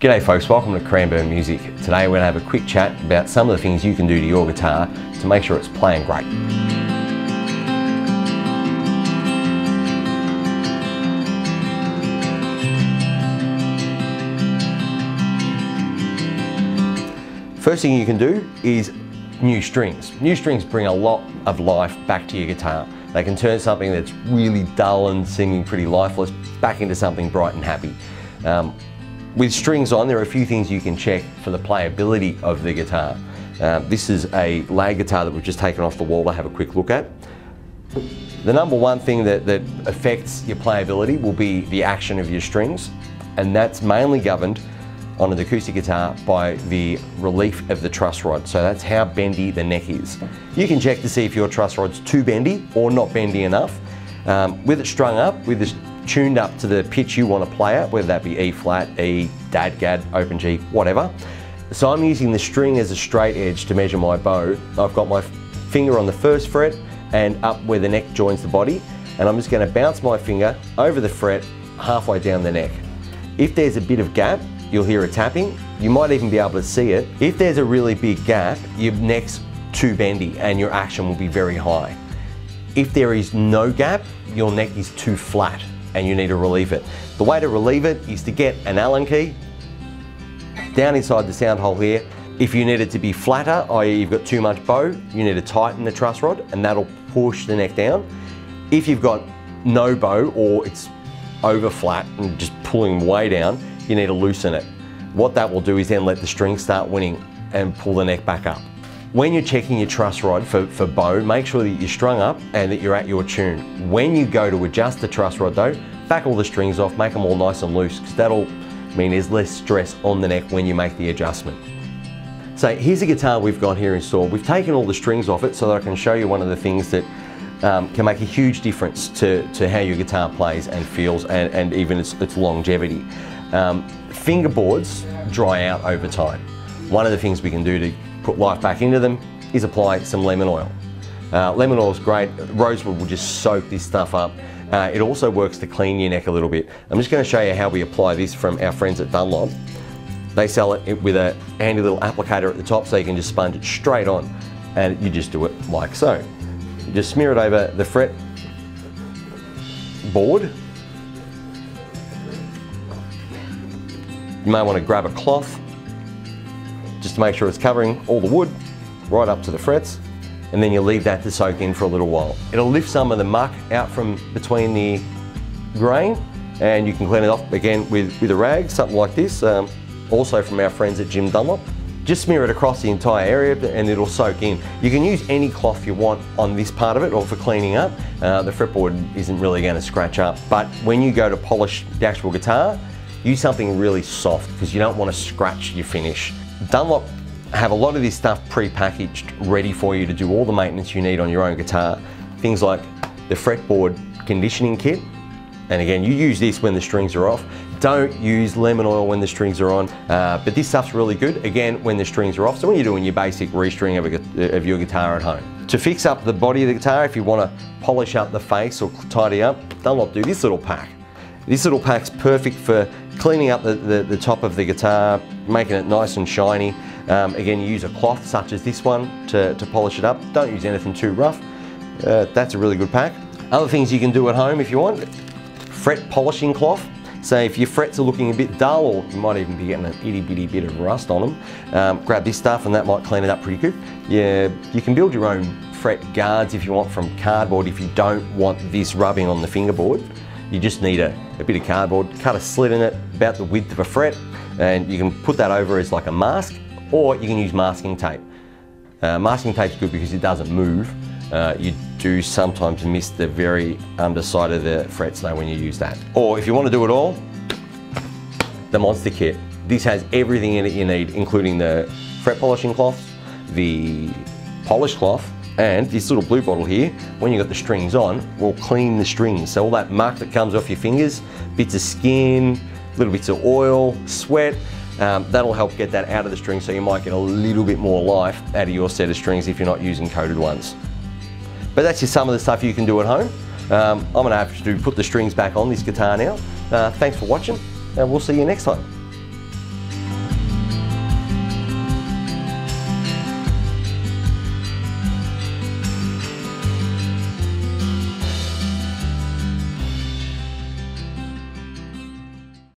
G'day folks, welcome to Cranbourne Music. Today we're going to have a quick chat about some of the things you can do to your guitar to make sure it's playing great. First thing you can do is new strings. New strings bring a lot of life back to your guitar. They can turn something that's really dull and seeming pretty lifeless back into something bright and happy. With strings on, there are a few things you can check for the playability of the guitar. This is a lag guitar that we've just taken off the wall to have a quick look at. The number one thing that affects your playability will be the action of your strings, and that's mainly governed on an acoustic guitar by the relief of the truss rod. So that's how bendy the neck is. You can check to see if your truss rod's too bendy or not bendy enough. With it strung up, with this tuned up to the pitch you want to play at, whether that be E flat, E, Dad, Gad, open G, whatever. So I'm using the string as a straight edge to measure my bow. I've got my finger on the first fret and up where the neck joins the body, and I'm just going to bounce my finger over the fret halfway down the neck. If there's a bit of gap, you'll hear a tapping. You might even be able to see it. If there's a really big gap, your neck's too bendy and your action will be very high. If there is no gap, your neck is too flat and you need to relieve it. The way to relieve it is to get an Allen key down inside the sound hole here. If you need it to be flatter, i.e. you've got too much bow, you need to tighten the truss rod and that'll push the neck down. If you've got no bow or it's over flat and just pulling way down, you need to loosen it. What that will do is then let the string start winning and pull the neck back up. When you're checking your truss rod for bow, make sure that you're strung up and that you're at your tune. When you go to adjust the truss rod though, back all the strings off, make them all nice and loose, because that'll mean there's less stress on the neck when you make the adjustment. So here's a guitar we've got here installed. We've taken all the strings off it so that I can show you one of the things that can make a huge difference to how your guitar plays and feels and even its longevity. Fingerboards dry out over time. One of the things we can do to put life back into them is apply some lemon oil. Lemon oil is great. Rosewood will just soak this stuff up. It also works to clean your neck a little bit. I'm just going to show you how we apply this from our friends at Dunlop. They sell it with a handy little applicator at the top so you can just sponge it straight on, and you just do it like so. You just smear it over the fret board. You may want to grab a cloth just to make sure it's covering all the wood right up to the frets, and then you leave that to soak in for a little while. It'll lift some of the muck out from between the grain, and you can clean it off again with a rag, something like this, also from our friends at Jim Dunlop. Just smear it across the entire area and it'll soak in. You can use any cloth you want on this part of it or for cleaning up. The fretboard isn't really going to scratch up, but when you go to polish the actual guitar, use something really soft because you don't want to scratch your finish. Dunlop have a lot of this stuff pre-packaged, ready for you to do all the maintenance you need on your own guitar. Things like the fretboard conditioning kit, and again, you use this when the strings are off. Don't use lemon oil when the strings are on, but this stuff's really good, again, when the strings are off. So when you're doing your basic restring of your guitar at home. To fix up the body of the guitar, if you want to polish up the face or tidy up, Dunlop do this little pack. This little pack's perfect for cleaning up the top of the guitar, making it nice and shiny. Again, you use a cloth such as this one to polish it up. Don't use anything too rough. That's a really good pack. Other things you can do at home if you want, fret polishing cloth. So if your frets are looking a bit dull, or you might even be getting an itty bitty bit of rust on them, grab this stuff and that might clean it up pretty good. Yeah, you can build your own fret guards if you want from cardboard if you don't want this rubbing on the fingerboard. You just need a bit of cardboard, cut a slit in it about the width of a fret, and you can put that over as like a mask, or you can use masking tape. Masking tape's good because it doesn't move. You do sometimes miss the very underside of the frets though when you use that. Or if you want to do it all, the Monster Kit. This has everything in it you need, including the fret polishing cloths, the polish cloth, and this little blue bottle here, when you've got the strings on, will clean the strings. So all that muck that comes off your fingers, bits of skin, little bits of oil, sweat, that'll help get that out of the strings, so you might get a little bit more life out of your set of strings if you're not using coated ones. But that's just some of the stuff you can do at home. I'm going to have to put the strings back on this guitar now. Thanks for watching, and we'll see you next time.